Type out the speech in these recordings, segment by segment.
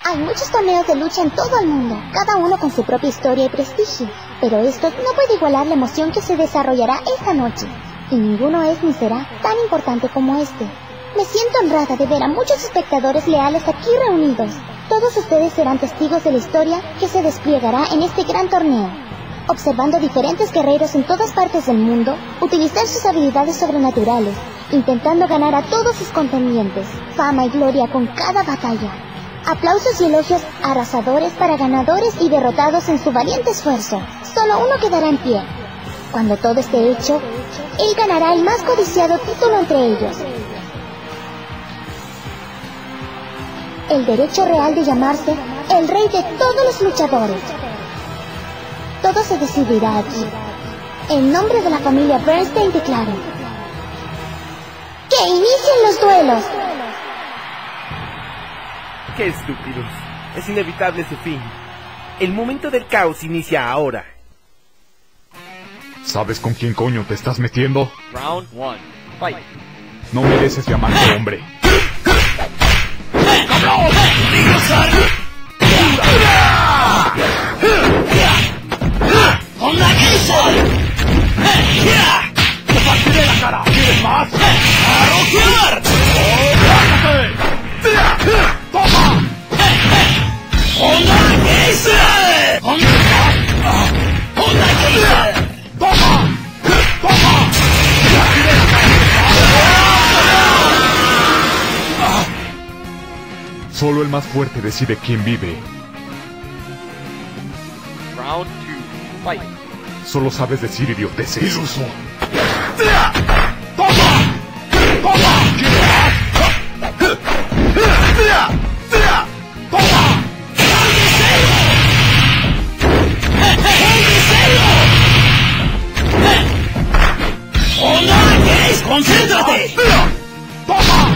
Hay muchos torneos de lucha en todo el mundo, cada uno con su propia historia y prestigio, pero esto no puede igualar la emoción que se desarrollará esta noche, y ninguno es ni será tan importante como este. Me siento honrada de ver a muchos espectadores leales aquí reunidos. Todos ustedes serán testigos de la historia que se despliegará en este gran torneo, observando diferentes guerreros en todas partes del mundo utilizar sus habilidades sobrenaturales, intentando ganar a todos sus contendientes, fama y gloria con cada batalla. Aplausos y elogios arrasadores para ganadores y derrotados en su valiente esfuerzo. Solo uno quedará en pie. Cuando todo esté hecho, él ganará el más codiciado título entre ellos: el derecho real de llamarse el rey de todos los luchadores. Todo se decidirá aquí. En nombre de la familia Bernstein declaro: ¡que inicien los duelos! ¡Qué estúpidos! Es inevitable su fin. El momento del caos inicia ahora. ¿Sabes con quién coño te estás metiendo? Round 1. Fight. No mereces llamarte hombre. ¡Te partiré la cara! ¿Quieres más? ¡Arrojar! ¡Toma! ¡Honda Geisel! ¡Honda Geisel! ¡Toma! ¡Toma! ¡Te partiré la cara! Solo el más fuerte decide quién vive. Round 2. Fight. Solo sabes decir idioteces. ¡Iluso! ¡Toma! ¡Toma! ¿Quieres más? ¡Toma! ¡Honda Geisel! ¡Concéntrate! ¡Toma!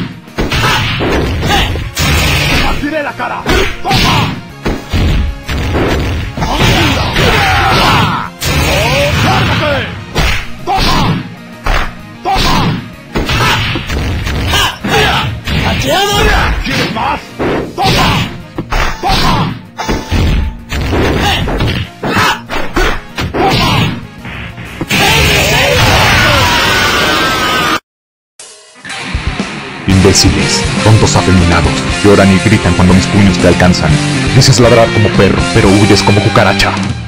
¡Te partiré la cara! ¡Toma! ¡Lárgate! ¡Toma! ¡Toma! ¡Cacheado! ¿Quieres más? ¡Toma! ¡Toma! Imbéciles, tontos afeminados, lloran y gritan cuando mis puños te alcanzan. Dices ladrar como perro, pero huyes como cucaracha.